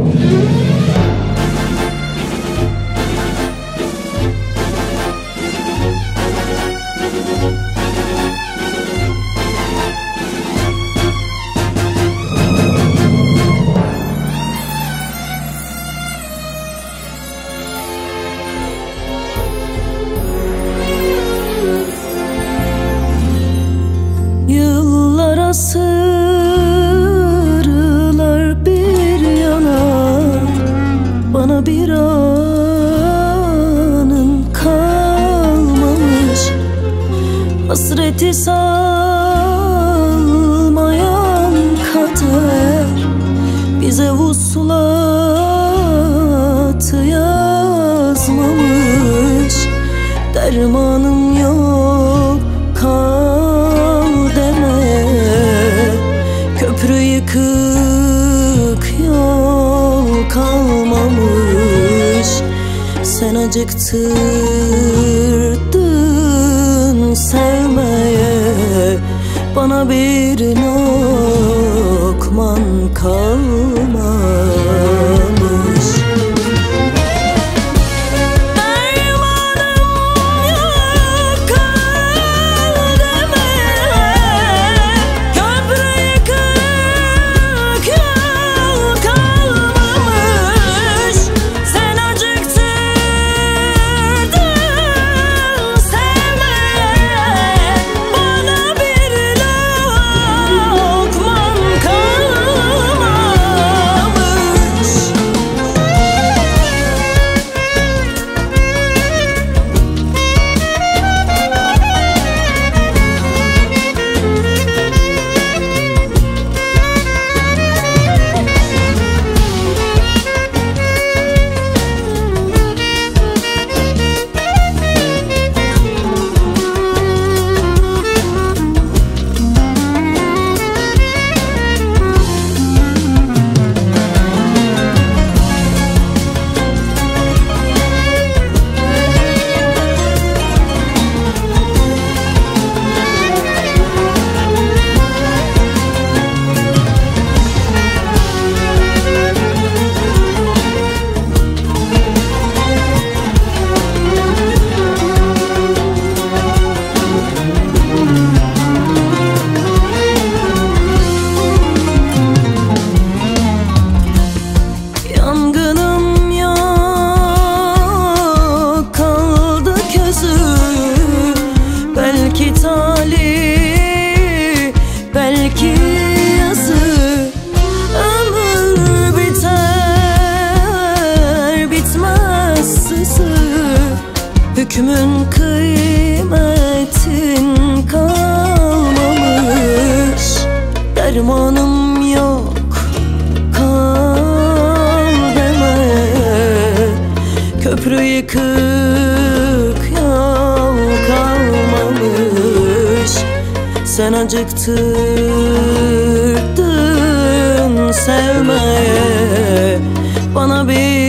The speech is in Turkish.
Yıllara sığırlar bir yana, bana bir anın kalmamış. Hasreti salmayan kader bize vuslatı yazmamış. Dermanım yok kal deme, köprü yıkık yol kalmamış. Sen acıktırdın sevmeye, bana bir lokman kalmamış. Belki talih, belki yazı, ömür biter bitmez sızı. Hükmün kıymetin kalmamış. Dermanım yok kal deme, köprü yıkık yol kalmamış. Sen acıktırdın sevmeye, bana bir